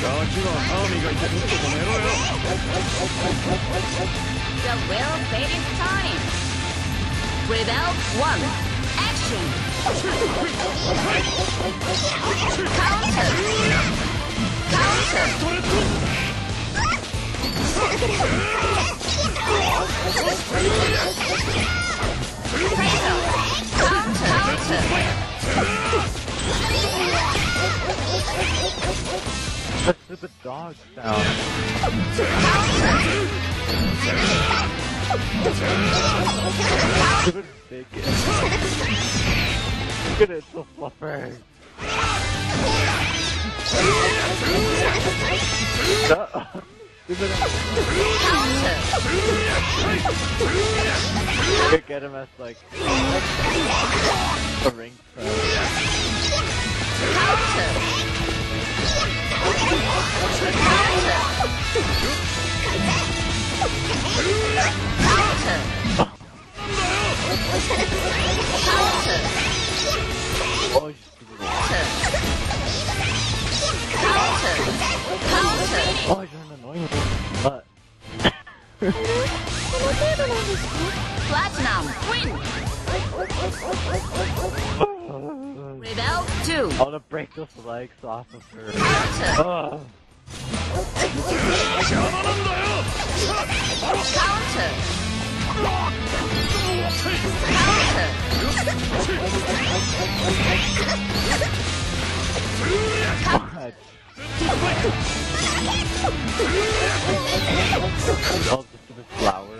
The will fade its time. Rebel 1. Action. Counter. Counter. Counter. That's stupid dog sound. Stupid bacon. Look at it, it's so fluffy. You could get him as like a ring pro. Oh, you're an annoying butt. Platinum win. Rebel 2. I wanna break those legs off of her. Counter. Counter. God. Oh, just a bit flower.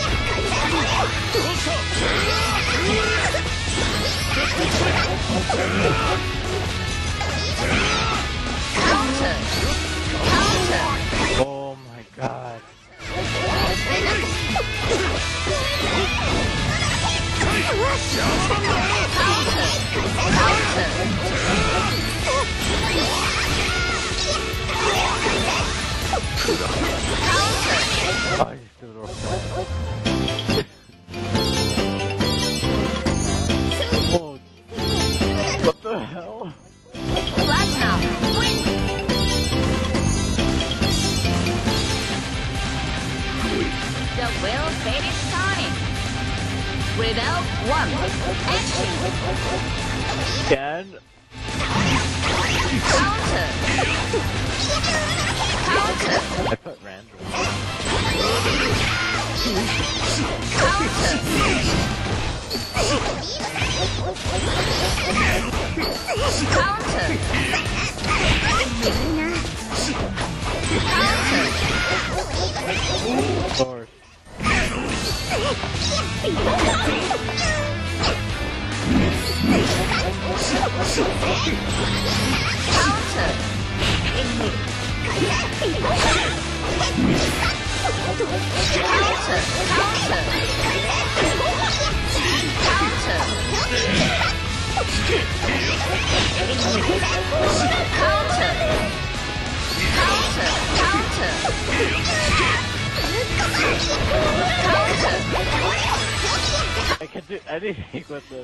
Counter. Counter. Oh my god. Oh, you still roll. Oh, what the hell? Platinum win. The will fade its time. Rebel 1. Action. Again? Counter. Counter. I put random. Counter. Counter. Of course. I can do anything with this.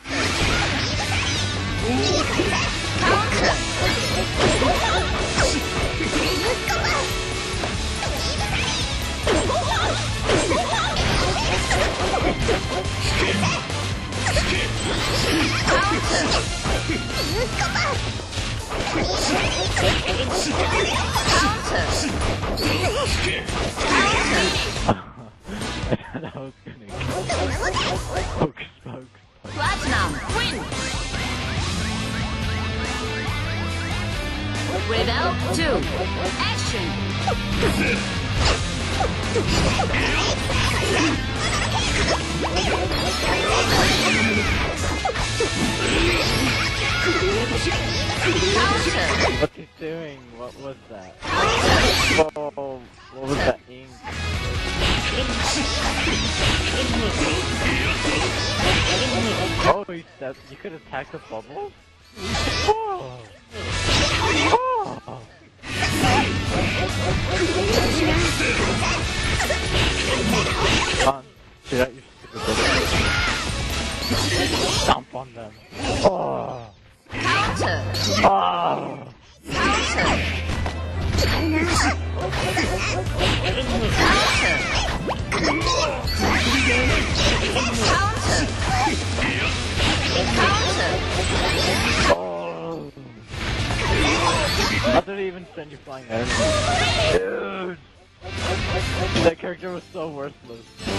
That was gonna focus. Platinum win. Rebel 2. Action. What's he doing? What was that? Oh, what was that ink? Oh, you could attack the bubble? Oh! Oh! Come on, shoot out your stupid bubble. Stomp on them. Oh! Counter. Oh! Counter. did he even send you flying there? Dude! That character was so worthless.